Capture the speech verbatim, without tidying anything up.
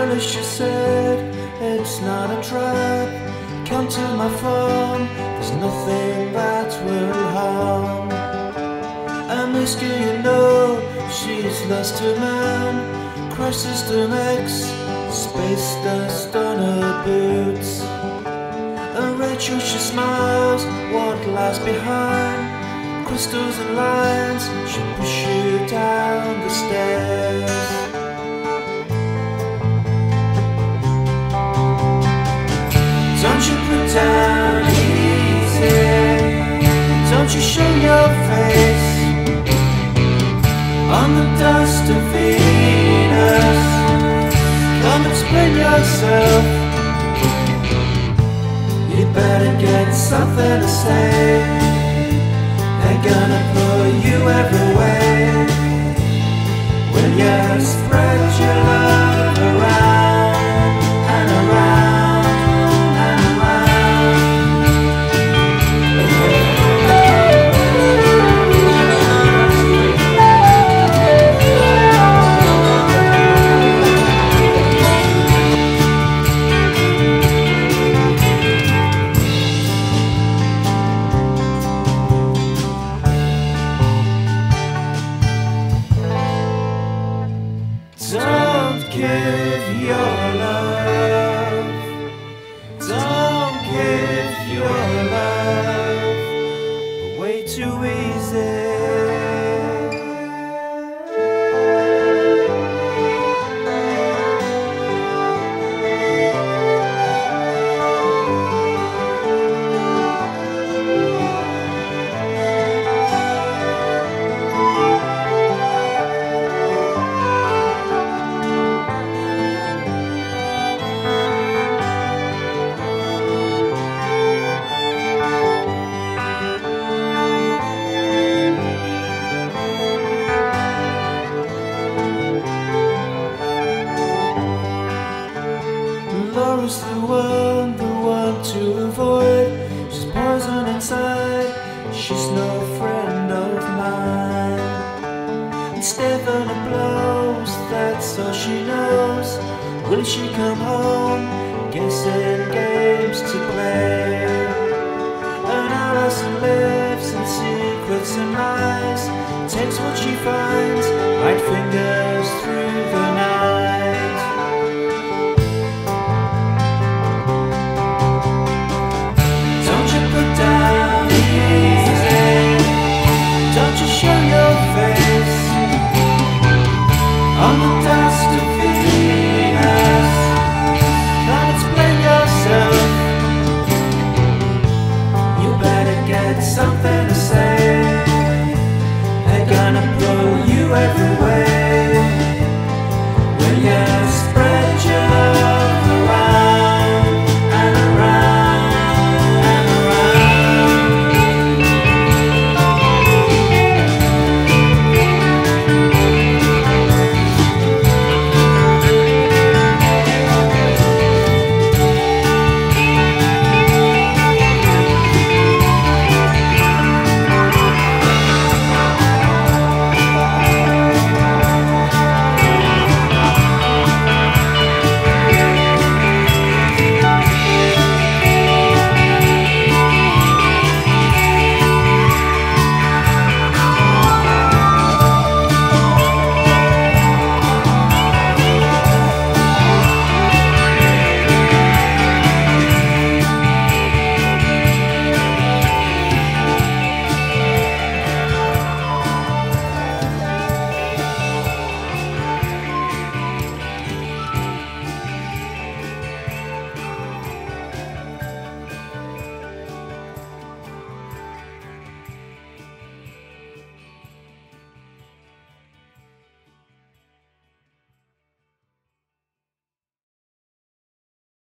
Alice, she said, it's not a trap. Come to my farm, there's nothing that will harm. And Whiskey, you know, she's lost her man. Crash System X, space dust on her boots. And Rachel, she smiles, what lies behind? Crystals and lines, she'll push you down the stairs. Don't you put down easy, don't you show your face on the dust of Venus. Come explain yourself, you better get something to say. They're gonna put you everywhere. Will you spread your love around and around and don't give your love, don't give your love away too easy. Laura's the one, the one to avoid. She's poison inside, she's no friend of mine. And Stefan blows, that's all she knows. Will she come home, guessing games to play? And Alison lives in secrets and lies.